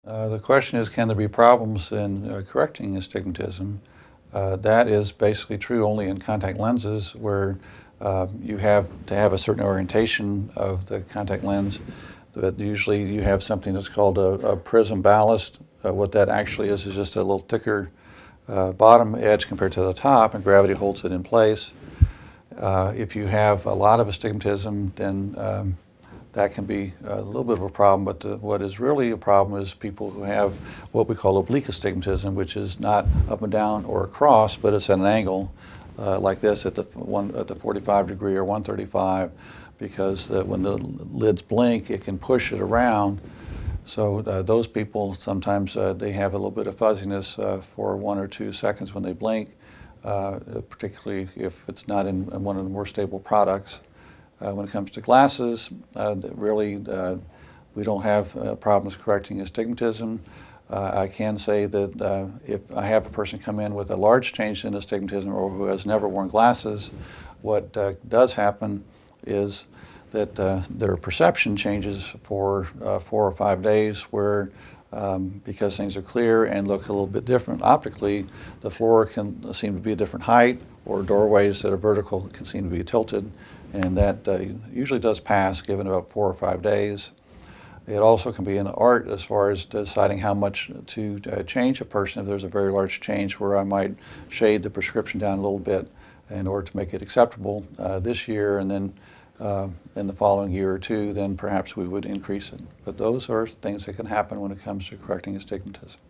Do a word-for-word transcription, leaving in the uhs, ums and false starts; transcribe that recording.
Uh, the question is, can there be problems in uh, correcting astigmatism? Uh, that is basically true only in contact lenses, where uh, you have to have a certain orientation of the contact lens. But usually you have something that's called a, a prism ballast. Uh, what that actually is is just a little thicker uh, bottom edge compared to the top, and gravity holds it in place. Uh, if you have a lot of astigmatism, then um, that can be a little bit of a problem, but the, what is really a problem is people who have what we call oblique astigmatism, which is not up and down or across, but it's at an angle uh, like this at the, one, at the forty-five degree or one thirty-five, because the, when the lids blink, it can push it around. So uh, those people, sometimes uh, they have a little bit of fuzziness uh, for one or two seconds when they blink, uh, particularly if it's not in, in one of the more stable products. Uh, when it comes to glasses, uh, really uh, we don't have uh, problems correcting astigmatism. Uh, I can say that uh, if I have a person come in with a large change in astigmatism or who has never worn glasses, what uh, does happen is that uh, their perception changes for uh, four or five days, where um, because things are clear and look a little bit different optically, the floor can seem to be a different height, or doorways that are vertical can seem to be tilted, and that uh, usually does pass given about four or five days. It also can be an art as far as deciding how much to uh, change a person. If there's a very large change, where I might shade the prescription down a little bit in order to make it acceptable uh, this year, and then uh, in the following year or two, then perhaps we would increase it. But those are things that can happen when it comes to correcting astigmatism.